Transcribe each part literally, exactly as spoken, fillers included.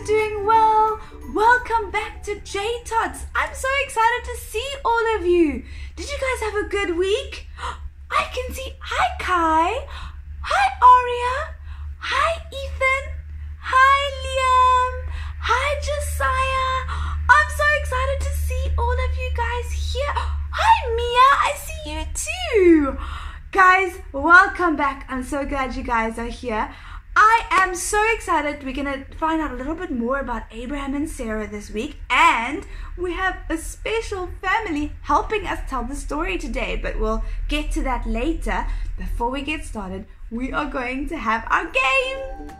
doing well. Welcome back to Jtots. I'm so excited to see all of you. Did you guys have a good week? I can see, hi Kai, hi Aria, hi Ethan, hi Liam, hi Josiah. I'm so excited to see all of you guys here. Hi Mia, I see you too. Guys, welcome back. I'm so glad you guys are here. I am so excited. We're going to find out a little bit more about Abraham and Sarah this week, and we have a special family helping us tell the story today, but we'll get to that later. Before we get started, we are going to have our game.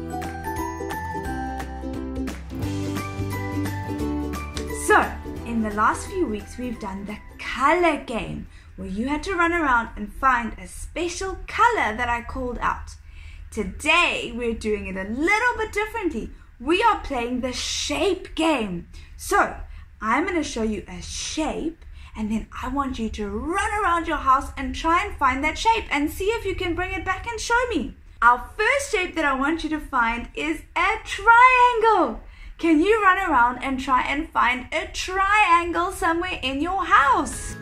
So, in the last few weeks, we've done the color game, where you had to run around and find a special color that I called out. Today, we're doing it a little bit differently. We are playing the shape game. So, I'm going to show you a shape, and then I want you to run around your house and try and find that shape and see if you can bring it back and show me. Our first shape that I want you to find is a triangle. Can you run around and try and find a triangle somewhere in your house?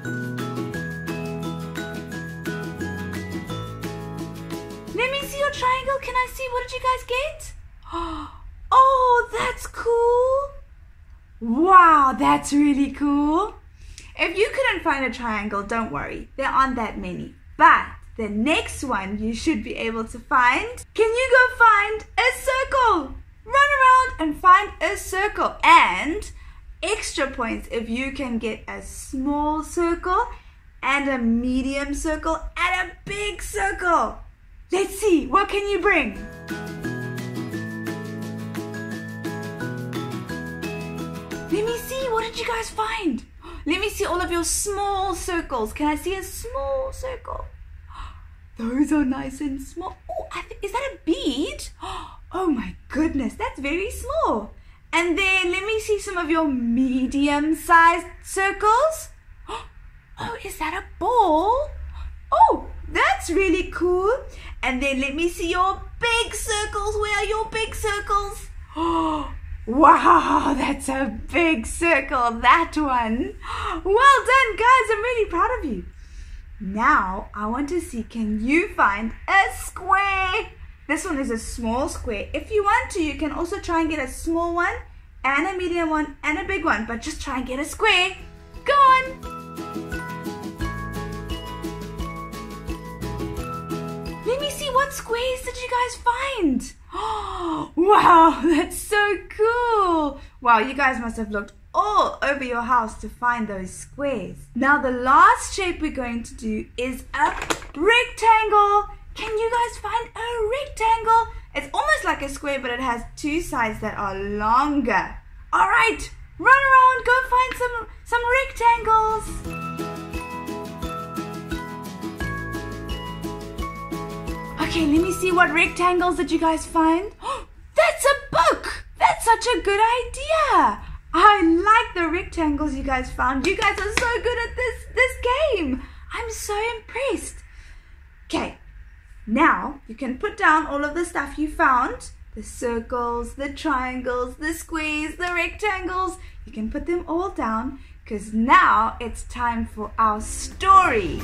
Let me see your triangle. Can I see? What did you guys get? Oh, that's cool. Wow, that's really cool. If you couldn't find a triangle, don't worry. There aren't that many. But the next one you should be able to find. Can you go find a circle? Run around and find a circle. And extra points if you can get a small circle and a medium circle and a big circle. Let's see, what can you bring? Let me see, what did you guys find? Let me see all of your small circles. Can I see a small circle? Those are nice and small. Oh, I th- is that a bead? Oh my goodness, that's very small. And then let me see some of your medium-sized circles. Oh, is that a ball? Oh, that's really cool. And then let me see your big circles. Where are your big circles? Oh, wow, that's a big circle, that one. Well done, guys. I'm really proud of you. Now, I want to see, can you find a square? This one is a small square. If you want to, you can also try and get a small one and a medium one and a big one, but just try and get a square. Go on. Let me see, what squares did you guys find? Oh, wow, that's so cool. Wow, you guys must have looked all over your house to find those squares. Now the last shape we're going to do is a rectangle. Can you guys find a rectangle? It's almost like a square, but it has two sides that are longer. All right, run around, go find some, some rectangles. Okay, let me see, what rectangles did you guys find? Oh, that's a book! That's such a good idea! I like the rectangles you guys found. You guys are so good at this, this game. I'm so impressed. Okay, now you can put down all of the stuff you found. The circles, the triangles, the squares, the rectangles. You can put them all down because now it's time for our story.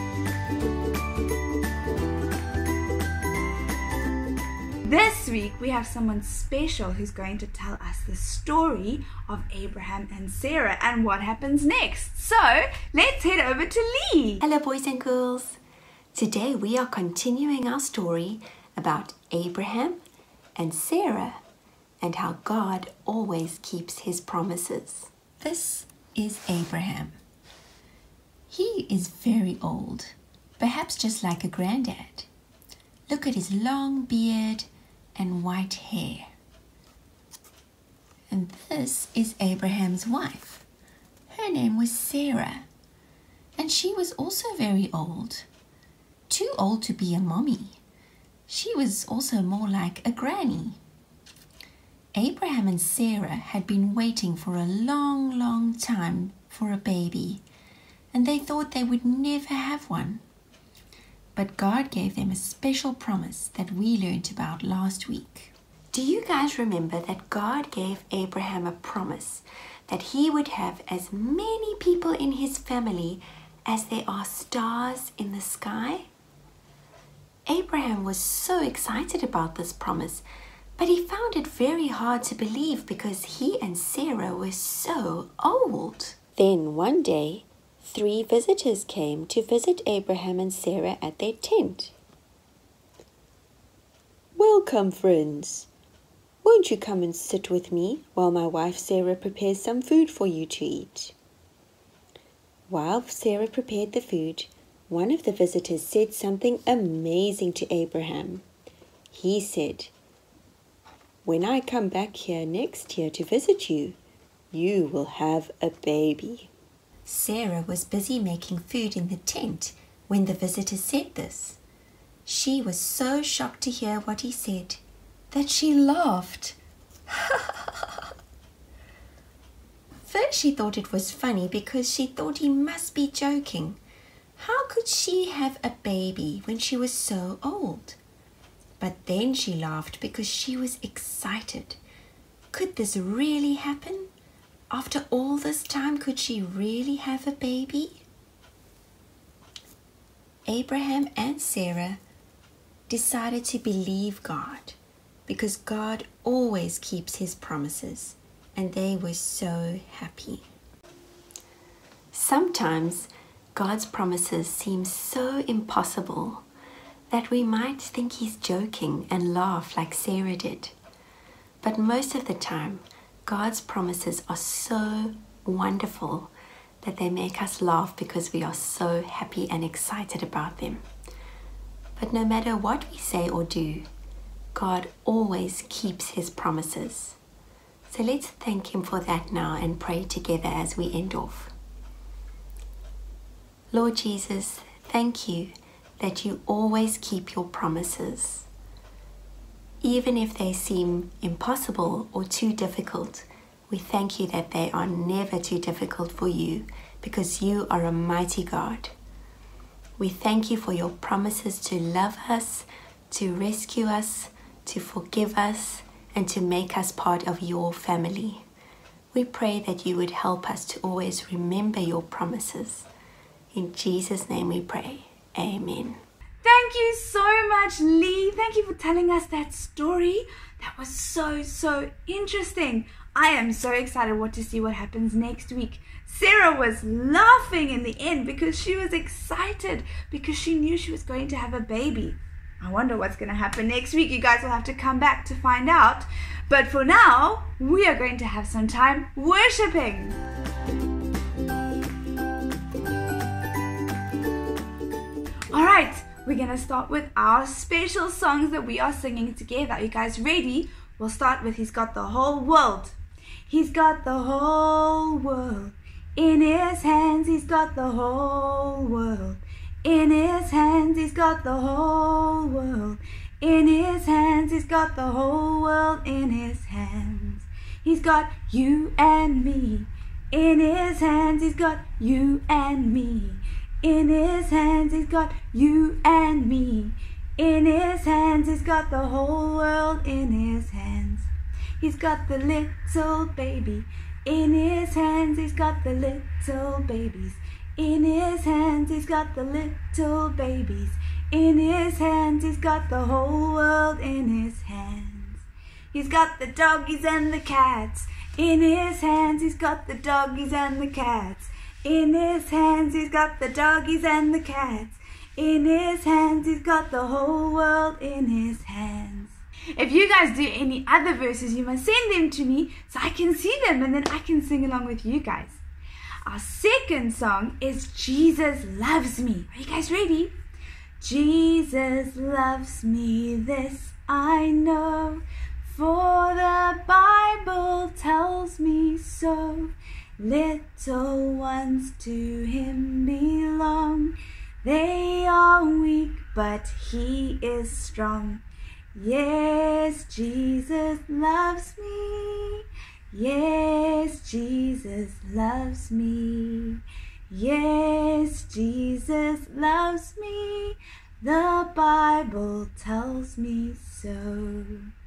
This week we have someone special who's going to tell us the story of Abraham and Sarah and what happens next. So let's head over to Lee. Hello boys and girls. Today we are continuing our story about Abraham and Sarah and how God always keeps his promises. This is Abraham. He is very old, perhaps just like a granddad. Look at his long beard and white hair. And this is Abraham's wife. Her name was Sarah, and she was also very old. Too old to be a mommy. She was also more like a granny. Abraham and Sarah had been waiting for a long, long time for a baby, and they thought they would never have one. But God gave them a special promise that we learned about last week. Do you guys remember that God gave Abraham a promise that he would have as many people in his family as there are stars in the sky? Abraham was so excited about this promise, but he found it very hard to believe because he and Sarah were so old. Then one day, three visitors came to visit Abraham and Sarah at their tent. "Welcome, friends. Won't you come and sit with me while my wife Sarah prepares some food for you to eat?" While Sarah prepared the food, one of the visitors said something amazing to Abraham. He said, "When I come back here next year to visit you, you will have a baby." Sarah was busy making food in the tent when the visitor said this. She was so shocked to hear what he said that she laughed. First she thought it was funny because she thought he must be joking. How could she have a baby when she was so old? But then she laughed because she was excited. Could this really happen? After all this time, could she really have a baby? Abraham and Sarah decided to believe God because God always keeps his promises, and they were so happy. Sometimes God's promises seem so impossible that we might think he's joking and laugh like Sarah did. But most of the time, God's promises are so wonderful that they make us laugh because we are so happy and excited about them. But no matter what we say or do, God always keeps his promises. So let's thank him for that now and pray together as we end off. Lord Jesus, thank you that you always keep your promises. Even if they seem impossible or too difficult, we thank you that they are never too difficult for you because you are a mighty God. We thank you for your promises to love us, to rescue us, to forgive us, and to make us part of your family. We pray that you would help us to always remember your promises. In Jesus' name we pray. Amen. Thank you so much, Lee. Thank you for telling us that story. That was so, so interesting. I am so excited what to see what happens next week. Sarah was laughing in the end because she was excited because she knew she was going to have a baby. I wonder what's going to happen next week. You guys will have to come back to find out. But for now, we are going to have some time worshiping. All right, we're going to start with our special songs that we are singing together. Are you guys ready? We'll start with He's Got the Whole World. He's got the whole world in his hands. He's got the whole world in his hands. He's got the whole world in his hands. He's got the whole world in his hands. He's got you and me in his hands. He's got you and me in his hands. He's got you and me in his hands. He's got the whole world in his hands. He's got the little baby in his hands. He's got the little babies in his hands. He's got the little babies in his hands. He's got the whole world in his hands. He's got the doggies and the cats in his hands. He's got the doggies and the cats in his hands. He's got the doggies and the cats in his hands. He's got the whole world in his hands. If you guys do any other verses, you must send them to me so I can see them and then I can sing along with you guys. Our second song is Jesus Loves Me. Are you guys ready? Jesus loves me, this I know, for the Bible tells me so. Little ones to him belong. They are weak, but he is strong. Yes, Jesus loves me. Yes, Jesus loves me. Yes, Jesus loves me. The Bible tells me so.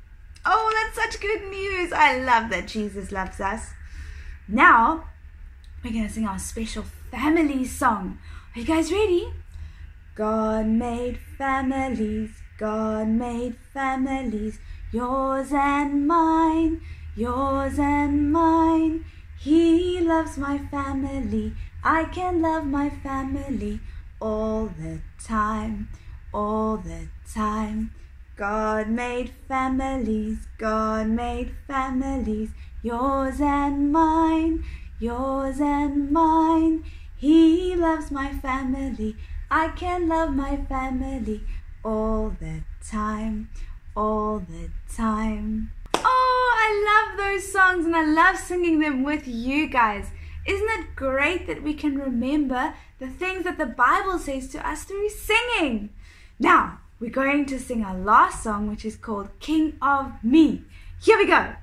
Oh, that's such good news. I love that Jesus loves us. Now, we're going to sing our special family song. Are you guys ready? God made families, God made families, yours and mine, yours and mine. He loves my family, I can love my family all the time, all the time. God made families, God made families, yours and mine, yours and mine. He loves my family, I can love my family all the time, all the time. Oh, I love those songs and I love singing them with you guys. Isn't it great that we can remember the things that the Bible says to us through singing? Now, we're going to sing our last song, which is called King of Me. Here we go.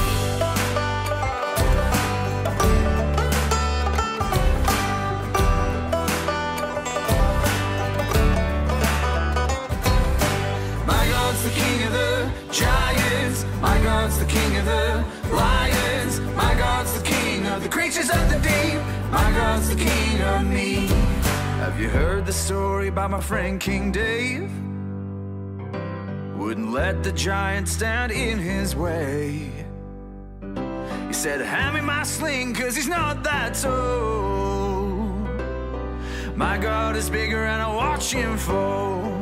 The king of the giants, my God's the king of the lions, my God's the king of the creatures of the deep, my God's the king of me. Have you heard the story about my friend King Dave? Wouldn't let the giant stand in his way. He said, hand me my sling, cause he's not that tall. My God is bigger and I watch him fall.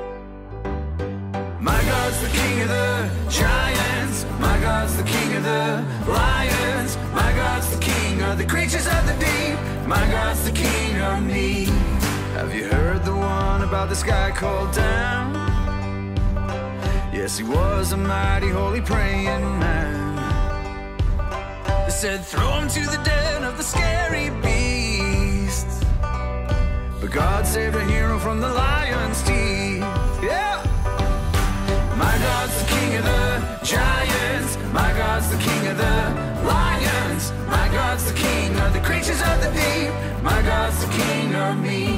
My God's the king of the giants, my God's the king of the lions, my God's the king of the creatures of the deep, my God's the king of me. Have you heard the one about this guy called Dan? Yes, he was a mighty holy praying man. They said throw him to the den of the scary beasts, but God saved a hero from the lion's teeth. Yeah! My God's the king of the giants, my God's the king of the lions, my God's the king of the creatures of the deep, my God's the king of me.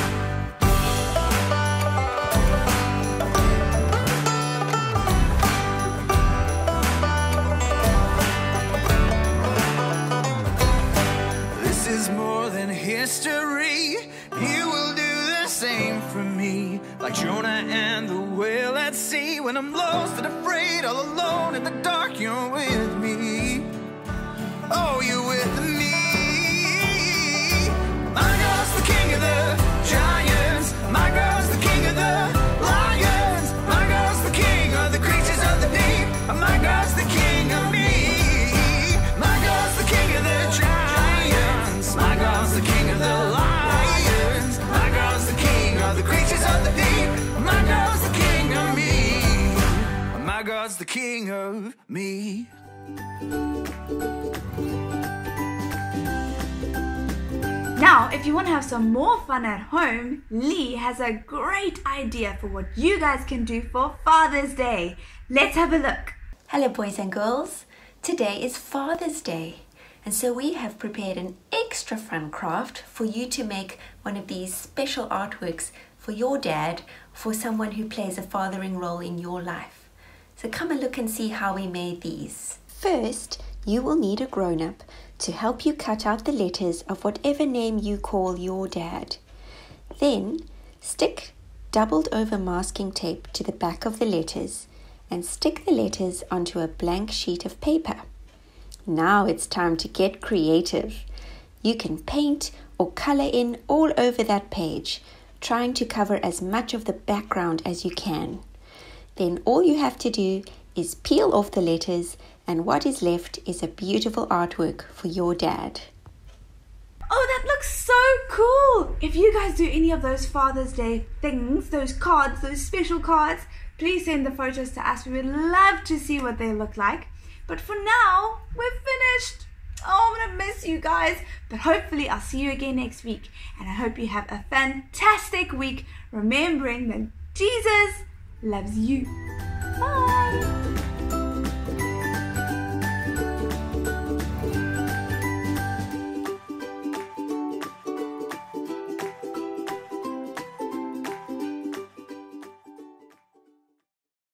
This is more than history, you will do the same for me. Like Jonah and the whale at sea, when I'm lost and afraid, all alone in the dark, you're with me. Oh, you're with me. My God's the king of the giants, my God's the king of the lions, my God's the king of the creatures of the deep, my God's the king of me. My God's the king of the giants, my God's the king of the lions, my God's the king of the creatures of the deep, my God's the king of me. My God's the king of me. Now, if you want to have some more fun at home, Lee has a great idea for what you guys can do for Father's Day. Let's have a look. Hello boys and girls, today is Father's Day and so we have prepared an extra fun craft for you to make one of these special artworks for your dad, for someone who plays a fathering role in your life. So come and look and see how we made these. First, you will need a grown-up to help you cut out the letters of whatever name you call your dad. Then, stick doubled over masking tape to the back of the letters and stick the letters onto a blank sheet of paper. Now it's time to get creative. You can paint or color in all over that page, trying to cover as much of the background as you can. Then all you have to do is peel off the letters, and what is left is a beautiful artwork for your dad. Oh, that looks so cool! If you guys do any of those Father's Day things, those cards, those special cards, please send the photos to us. We would love to see what they look like. But for now, we're finished. Oh, I'm gonna miss you guys. But hopefully I'll see you again next week. And I hope you have a fantastic week, remembering that Jesus loves you. Bye!